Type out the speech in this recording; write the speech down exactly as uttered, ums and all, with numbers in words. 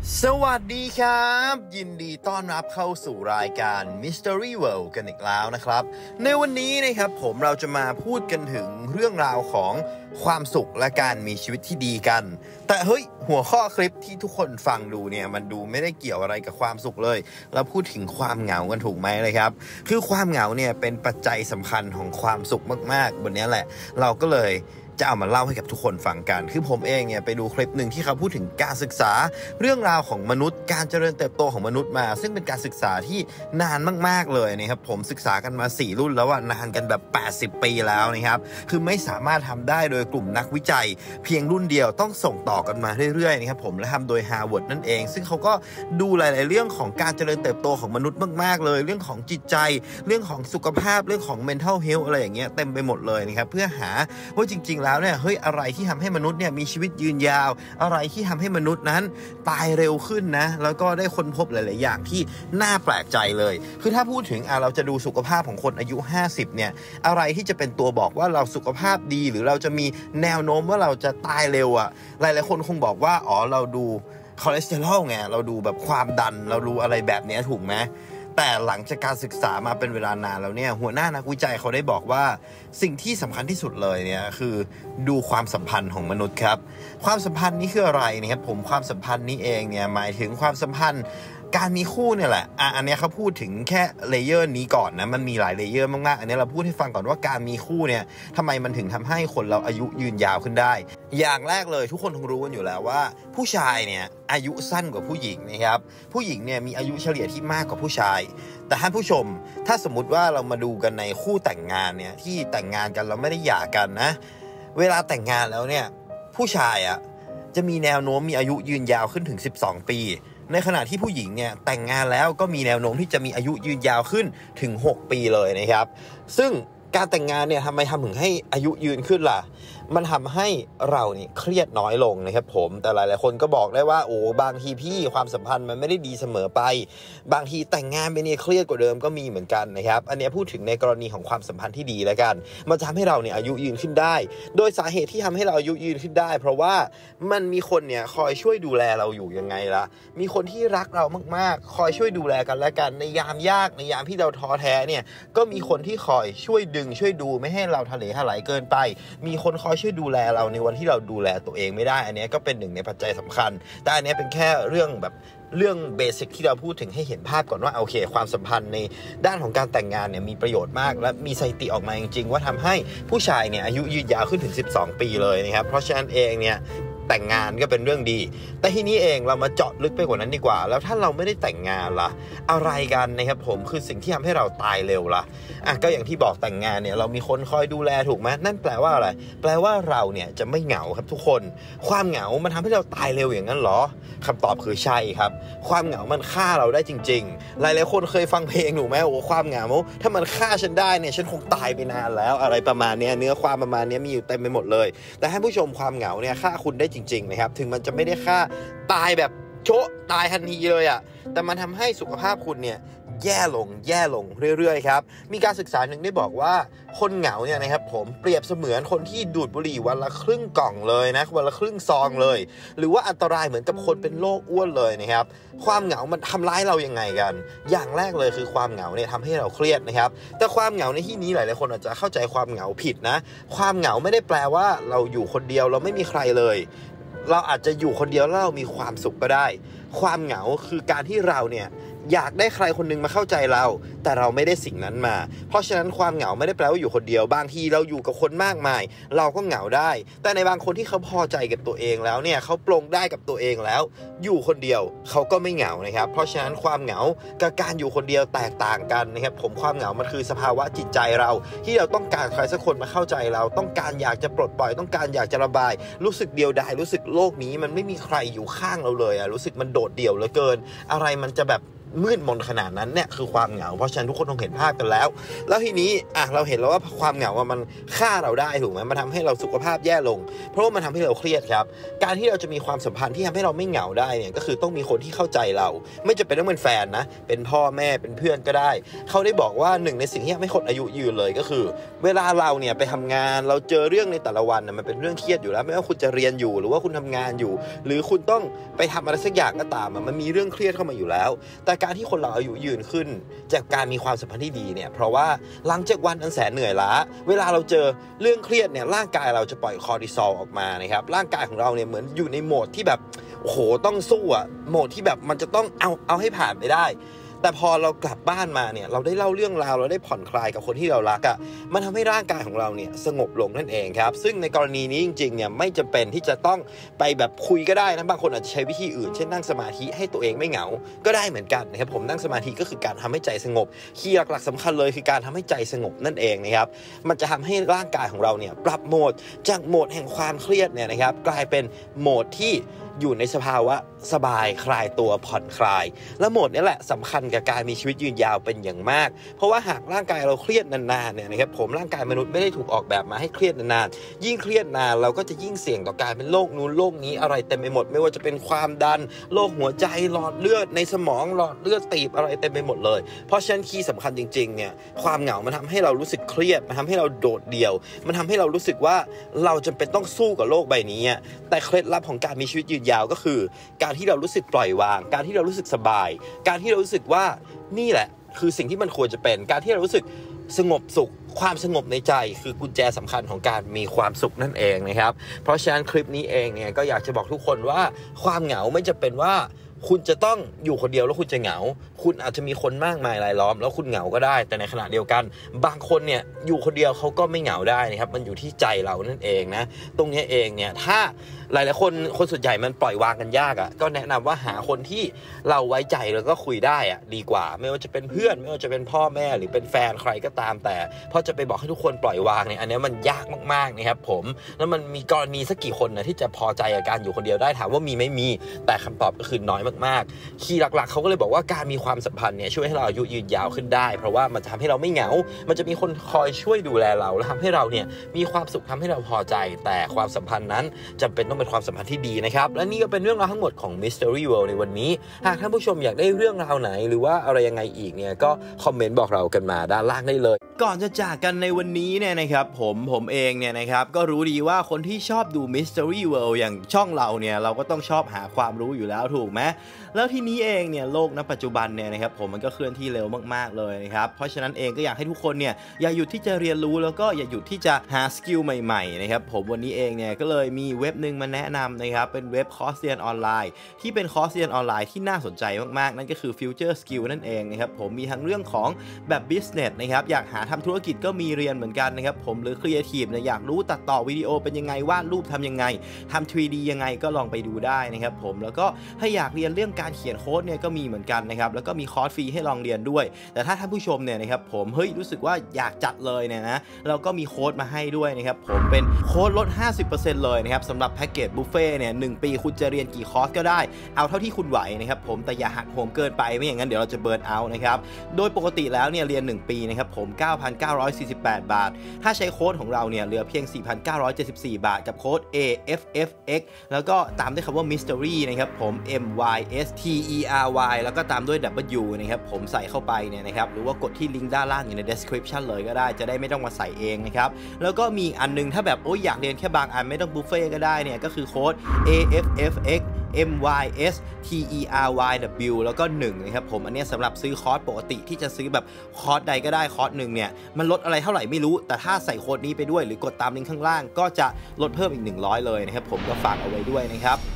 สวัสดีครับยินดีต้อนรับเข้าสู่รายการ Mystery World กันอีกแล้วนะครับในวันนี้นะครับผมเราจะมาพูดกันถึงเรื่องราวของความสุขและการมีชีวิตที่ดีกันแต่เฮ้ยหัวข้อคลิปที่ทุกคนฟังดูเนี่ยมันดูไม่ได้เกี่ยวอะไรกับความสุขเลยเราพูดถึงความเหงากันถูกไหมเลยครับคือความเหงาเนี่ยเป็นปัจจัยสำคัญของความสุขมากๆบนนี้แหละเราก็เลยจะเอามาเล่าให้กับทุกคนฟังกันคือผมเองเนี่ยไปดูคลิปหนึ่งที่เขาพูดถึงการศึกษาเรื่องราวของมนุษย์การเจริญเติบโตของมนุษย์มาซึ่งเป็นการศึกษาที่นานมากๆเลยนะครับผมศึกษากันมาสี่รุ่นแล้วว่านานกันแบบแปดสิบปีแล้วนะครับคือไม่สามารถทำได้โดยกลุ่มนักวิจัยเพียงรุ่นเดียวต้องส่งต่อกันมาเรื่อยๆนะครับผมและทำโดย Harvard นั่นเองซึ่งเขาก็ดูหลายๆเรื่องของการเจริญเติบโตของมนุษย์มากๆเลยเรื่องของจิตใจเรื่องของสุขภาพเรื่องของ mental health อะไรอย่างเงี้ยเต็มไปหมดเลยนะครับเพื่อหาว่าจริงๆแล้วเนี่ยเฮ้ยอะไรที่ทำให้มนุษย์เนี่ยมีชีวิตยืนยาวอะไรที่ทำให้มนุษย์นั้นตายเร็วขึ้นนะแล้วก็ได้ค้นพบหลายๆอย่างที่น่าแปลกใจเลยคือถ้าพูดถึงอ่ะเราจะดูสุขภาพของคนอายุห้าสิบเนี่ยอะไรที่จะเป็นตัวบอกว่าเราสุขภาพดีหรือเราจะมีแนวโน้มว่าเราจะตายเร็วอ่ะหลายๆคนคงบอกว่าอ๋อเราดูคอเลสเตอรอลไงเราดูแบบความดันเราดูอะไรแบบนี้ถูกไหมแต่หลังจากการศึกษามาเป็นเวลานานแล้วเนี่ยหัวหน้านักวิจัยเขาได้บอกว่าสิ่งที่สำคัญที่สุดเลยเนี่ยคือดูความสัมพันธ์ของมนุษย์ครับความสัมพันธ์นี้คืออะไรนะครับผมความสัมพันธ์นี้เองเนี่ยหมายถึงความสัมพันธ์การมีคู่เนี่ยแหละอ่ะอันนี้เขาพูดถึงแค่เลเยอร์นี้ก่อนนะมันมีหลายเลเยอร์มากๆอันนี้เราพูดให้ฟังก่อนว่าการมีคู่เนี่ยทำไมมันถึงทำให้คนเราอายุยืนยาวขึ้นได้อย่างแรกเลยทุกคนคงรู้กันอยู่แล้วว่าผู้ชายเนี่ยอายุสั้นกว่าผู้หญิงนะครับผู้หญิงเนี่ยมีอายุเฉลี่ยที่มากกว่าผู้ชายแต่ท่านผู้ชมถ้าสมมุติว่าเรามาดูกันในคู่แต่งงานเนี่ยที่แต่งงานกันเราไม่ได้หย่ากันนะเวลาแต่งงานแล้วเนี่ยผู้ชายอ่ะจะมีแนวโน้มมีอายุยืนยาวขึ้นถึงสิบสองปีในขณะที่ผู้หญิงเนี่ยแต่งงานแล้วก็มีแนวโน้มที่จะมีอายุยืนยาวขึ้นถึงหกปีเลยนะครับซึ่งการแต่งงานเนี่ยทำไมทำถึงให้อายุยืนขึ้นล่ะมันทำให้เราเนี่ยเครียดน้อยลงนะครับผมแต่หลายๆคนก็บอกได้ว่าโอ้บางทีพี่ความสัมพันธ์มันไม่ได้ดีเสมอไปบางทีแต่งงานไปเนี่ยเครียดกว่าเดิมก็มีเหมือนกันนะครับอันนี้พูดถึงในกรณีของความสัมพันธ์ที่ดีแล้วกันมันจะทำให้เราเนี่ยอายุยืนขึ้นได้โดยสาเหตุที่ทำให้เราอายุยืนขึ้นได้เพราะว่ามันมีคนเนี่ยคอยช่วยดูแลเราอยู่ยังไงล่ะมีคนที่รักเรามากๆคอยช่วยดูแลกันและกันในยามยากในยามที่เราท้อแท้เนี่ยก็มีคนที่คอยช่วยดึงช่วยดูไม่ให้เราทะเลถลายเกินไปมีคนคอยช่วยดูแลเราในวันที่เราดูแลตัวเองไม่ได้อันนี้ก็เป็นหนึ่งในปัจจัยสำคัญแต่อันนี้เป็นแค่เรื่องแบบเรื่องเบสิกที่เราพูดถึงให้เห็นภาพก่อนว่าโอเคความสัมพันธ์ในด้านของการแต่งงานเนี่ยมีประโยชน์มากและมีสถิติออกมาจริงๆว่าทำให้ผู้ชายเนี่ยอายุยืนยาวขึ้นถึงสิบสองปีเลยนะครับเพราะฉะนั้นเองเนี่ยแต่งงานก็เป็นเรื่องดีแต่ทีนี้เองเรามาเจาะลึกไปกว่านั้นดีกว่าแล้วถ้าเราไม่ได้แต่งงานล่ะอะไรกันนะครับผมคือสิ่งที่ทำให้เราตายเร็วล่ะอ่ะก็อย่างที่บอกแต่งงานเนี่ยเรามีคนคอยดูแลถูกไหมนั่นแปลว่าอะไรแปลว่าเราเนี่ยจะไม่เหงาครับทุกคนความเหงามันทำให้เราตายเร็วอย่างนั้นเหรอคำตอบคือใช่ครับความเหงามันฆ่าเราได้จริงๆหลายๆคนเคยฟังเพลงถูกไหมโอ้ความเหงาถ้ามันฆ่าฉันได้เนี่ยฉันคงตายไปนานแล้วอะไรประมาณนี้เนื้อความประมาณนี้มีอยู่เต็มไปหมดเลยแต่ให้ผู้ชมความเหงาเนี่ยฆ่าคุณได้จริงๆนะครับถึงมันจะไม่ได้ฆ่าตายแบบโชะตายทันทีเลยอ่ะแต่มันทำให้สุขภาพคุณเนี่ยแย่ลงแย่ลงเรื่อยๆครับมีการศึกษาหนึ่งได้บอกว่าคนเหงาเนี่ยนะครับผมเปรียบเสมือนคนที่ดูดบุหรี่วันละครึ่งกล่องเลยนะวันละครึ่งซองเลยหรือว่าอันตรายเหมือนกับคนเป็นโรคอ้วนเลยนะครับความเหงามันทำร้ายเรายังไงกันอย่างแรกเลยคือความเหงาเนี่ยทำให้เราเครียดนะครับแต่ความเหงาในที่นี้หลายๆคนอาจจะเข้าใจความเหงาผิดนะความเหงาไม่ได้แปลว่าเราอยู่คนเดียวเราไม่มีใครเลยเราอาจจะอยู่คนเดียวแล้วเรามีความสุขก็ได้ความเหงาคือการที่เราเนี่ยอยากได้ใครคนนึงมาเข้าใจเราแต่เราไม่ได้สิ่งนั้นมาเพราะฉะนั้นความเหงาไม่ได้แปลว่าอยู่คนเดียวบางทีเราอยู่กับคนมากมายเราก็เหงาได้แต่ในบางคนที่เขาพอใจกับตัวเองแล้วเนี่ยเขาปลงได้กับตัวเองแล้วอยู่คนเดียวเขาก็ไม่เหงานะครับเพราะฉะนั้นความเหงากับการอยู่คนเดียวแตกต่างกันนะครับผมความเหงามันคือสภาวะจิตใจเราที่เราต้องการใครสักคนมาเข้าใจเราต้องการอยากจะปลดปล่อยต้องการอยากจะระบายรู้สึกเดียวดายรู้สึกโลกนี้มันไม่มีใครอยู่ข้างเราเลยอ่ะรู้สึกมันโดดเดี่ยวเหลือเกินอะไรมันจะแบบมืดมนขนาดนั้นเนี่ยคือความเหงาเพราะฉะนั้นทุกคนต้องเห็นภาพกันแล้วแล้วทีนี้อ่ะเราเห็นแล้วว่าความเหงามันฆ่าเราได้ถูกไหมมันทำให้เราสุขภาพแย่ลงเพราะว่ามันทำให้เราเครียดครับการที่เราจะมีความสัมพันธ์ที่ทำให้เราไม่เหงาได้เนี่ยก็คือต้องมีคนที่เข้าใจเราไม่จำเป็นต้องเป็นแฟนนะเป็นพ่อแม่เป็นเพื่อนก็ได้เขาได้บอกว่าหนึ่งในสิ่งที่ทำให้คนอายุยืนเลยก็คือเวลาเราเนี่ยไปทำงานเราเจอเรื่องในแต่ละวันนะมันเป็นเรื่องเครียดอยู่แล้วไม่ว่าคุณจะเรียนอยู่หรือว่าคุณทำงานอยู่หรือคุณต้องไปทำอะไรสักอย่างก็ตามมันมีเรื่องเครียดเข้ามาอยู่แล้วแต่การที่คนเราอายุยืนขึ้นจากการมีความสัมพันธ์ที่ดีเนี่ยเพราะว่าหลังจากวันอันแสนเหนื่อยล้าเวลาเราเจอเรื่องเครียดเนี่ยร่างกายเราจะปล่อยคอร์ติซอลออกมานะครับร่างกายของเราเนี่ยเหมือนอยู่ในโหมดที่แบบโอ้โหต้องสู้อะโหมดที่แบบมันจะต้องเอาเอาให้ผ่านไปได้แต่พอเรากลับบ้านมาเนี่ยเราได้เล่าเรื่องราวเราได้ผ่อนคลายกับคนที่เรารักอ่ะมันทำให้ร่างกายของเราเนี่ยสงบลงนั่นเองครับซึ่งในกรณีนี้จริงๆเนี่ยไม่จำเป็นที่จะต้องไปแบบคุยก็ได้นะบางคนอาจจะใช้วิธีอื่นเช่นนั่งสมาธิให้ตัวเองไม่เหงาก็ได้เหมือนกันนะครับผมนั่งสมาธิก็คือการทำให้ใจสงบคีย์หลักๆสำคัญเลยคือการทำให้ใจสงบนั่นเองนะครับมันจะทำให้ร่างกายของเราเนี่ยปรับโหมดจากโหมดแห่งความเครียดเนี่ยนะครับกลายเป็นโหมดที่อยู่ในสภาวะสบายคลายตัวผ่อนคลายและโหมดนี้แหละสำคัญกับการมีชีวิตยืนยาวเป็นอย่างมากเพราะว่าหากร่างกายเราเครียดนานๆเนี่ยนะครับผมร่างกายมนุษย์ไม่ได้ถูกออกแบบมาให้เครียดนานๆยิ่งเครียดนานเราก็จะยิ่งเสี่ยงต่อการเป็นโรคนู้นโรคนี้อะไรเต็มไปหมดไม่ว่าจะเป็นความดันโรคหัวใจหลอดเลือดในสมองหลอดเลือดตีบอะไรเต็มไปหมดเลยเพราะฉะนั้นคีย์สำคัญจริงๆเนี่ยความเหงามันทำให้เรารู้สึกเครียดมันทำให้เราโดดเดี่ยวมันทำให้เรารู้สึกว่าเราจำเป็นต้องสู้กับโลกใบนี้แต่เคล็ดลับของการมีชีวิตยืนยาวก็คือการที่เรารู้สึกปล่อยวางการที่เรารู้สึกสบายการที่เรารู้สึกว่านี่แหละคือสิ่งที่มันควรจะเป็นการที่เรารู้สึกสงบสุขความสงบในใจคือกุญแจสำคัญของการมีความสุขนั่นเองนะครับเพราะฉะนั้นคลิปนี้เองเนี่ยก็อยากจะบอกทุกคนว่าความเหงาไม่จำเป็นว่าคุณจะต้องอยู่คนเดียวแล้วคุณจะเหงาคุณอาจจะมีคนมากมายรายล้อมแล้วคุณเหงาก็ได้แต่ในขณะเดียวกันบางคนเนี่ยอยู่คนเดียวเขาก็ไม่เหงาได้นะครับมันอยู่ที่ใจเรานั่นเองนะตรงนี้เองเนี่ยถ้าหลายๆคนคนส่วนใหญ่มันปล่อยวางกันยากอ่ะก็แนะนำว่าหาคนที่เราไว้ใจแล้วก็คุยได้อ่ะดีกว่าไม่ว่าจะเป็นเพื่อนไม่ว่าจะเป็นพ่อแม่หรือเป็นแฟนใครก็ตามแต่พอจะไปบอกให้ทุกคนปล่อยวางเนี่ยอันนี้มันยากมากๆนะครับผมแล้วมันมีกรณีสักกี่คนนะที่จะพอใจกับการอยู่คนเดียวได้ถามว่ามีไม่มีแต่คำตอบก็คือน้อยมากๆคีย์หลักๆเขาก็เลยบอกว่าการมีความสัมพันธ์เนี่ยช่วยให้เราอายุยืนยาวขึ้นได้เพราะว่ามันจะทำให้เราไม่เหงามันจะมีคนคอยช่วยดูแลเราและทำให้เราเนี่ยมีความสุขทำให้เราพอใจแต่ความสัมพันธ์นั้นจำเป็นต้องเป็นความสัมพันธ์ที่ดีนะครับและนี่ก็เป็นเรื่องราวทั้งหมดของ Mystery World ในวันนี้หากท่านผู้ชมอยากได้เรื่องราวไหนหรือว่าอะไรยังไงอีกเนี่ยก็คอมเมนต์บอกเรากันมาด้านล่างได้เลยก่อนจะจากกันในวันนี้เนี่ยนะครับผมผมเองเนี่ยนะครับก็รู้ดีว่าคนที่ชอบดู Mystery World อย่างช่องเราเนี่ยเราก็ต้องชอบหาความรู้อยู่แล้วถูกไหมแล้วทีนี้เองเนี่ยโลกณปัจจุบันเนี่ยนะครับผมมันก็เคลื่อนที่เร็วมากๆเลยนะครับเพราะฉะนั้นเองก็อยากให้ทุกคนเนี่ยอย่าหยุดที่จะเรียนรู้แล้วก็อย่าหยุดที่จะหาสกิลใหม่ๆนะครับผมวันนี้เองเนี่ยก็เลยมีเว็บนึงมาแนะนำนะครับเป็นเว็บคอร์สเรียนออนไลน์ที่เป็นคอร์สเรียนออนไลน์ที่น่าสนใจมากๆนั่นก็คือ Future Skill นั่นเองนะครับผมมีทั้งเรื่องของแบบ Business นะครับอยากหาทำธุรกิจก็มีเรียนเหมือนกันนะครับผมหรือ Creative เนี่ยอยากรู้ตัดต่อวิดีโอเป็นยังไงวาดรูปทำยังไงทำ ทรี ดี ยังไงก็ลองไปดูได้นะครับผมแล้วก็ถ้าอยากเรียนเรื่องการเขียนโค้ดเนี่ยก็มีเหมือนกันนะครับแล้วก็มีคอร์สฟรีให้ลองเรียนด้วยแต่ถ้าท่านผู้ชมเนี่ยนะครับผมเฮ้ยรู้สึกว่าอยากจัดเลยเนี่ยนะเราก็มีโค้ดมาให้ด้วยนะครับผมเป็นโค้ดลด ห้าสิบเปอร์เซ็นต์ เลยนะครับสำหรับแพ็กเกจบุฟเฟ่เนี่ยหนึ่งปีคุณจะเรียนกี่คอร์สก็ได้เอาเท่าที่คุณไหวนะครับผมแต่อย่าหักโหมเกินไปไม่อย่างนั้นเดี๋ยวเราจะเบิร์นเอาท์นะครับโดยปกติแล้วเนี่ยเรียนหนึ่งปีนะครับผม เก้าพันเก้าร้อยสี่สิบแปด บาทถ้าใช้โค้ดของเราเนี่ยเหลือเพียง สี่พันเก้าร้อยเจ็ดสิบสี่ บาทกับโค้ด เอ เอฟ เอฟ เอ็กซ์ แล้วก็ตามด้วยคำว่า Mystery นะครับผม M Y S T E R Y แล้วก็ตามด้วย W นะครับผมใส่เข้าไปเนี่ยนะครับหรือว่ากดที่ลิงก์ด้านล่างอยู่ใน description เลยก็ได้จะได้ไม่ต้องมาใส่เองนะครับแล้วก็มีอันนึงถ้าแบบโอ้ยอยากเรียนแค่บางอันไม่ต้องบุฟเฟ่ก็ได้เนี่ยก็คือโค้ด เอ เอฟ เอฟ เอ็กซ์ M Y S T E R Y W แล้วก็หนึ่งนะครับผมอันนี้สำหรับซื้อคอร์สปกติที่จะซื้อแบบคอร์สใดก็ได้คอร์สหนึ่งเนี่ยมันลดอะไรเท่าไหร่ไม่รู้แต่ถ้าใส่โค้ดนี้ไปด้วยหรือกดตามลิงก์ข้างล่างก็จะลดเพิ่มอีกหนึ่งร้อยเลยนะครับผมก็ฝากเอาไว้ด้วยนะครับ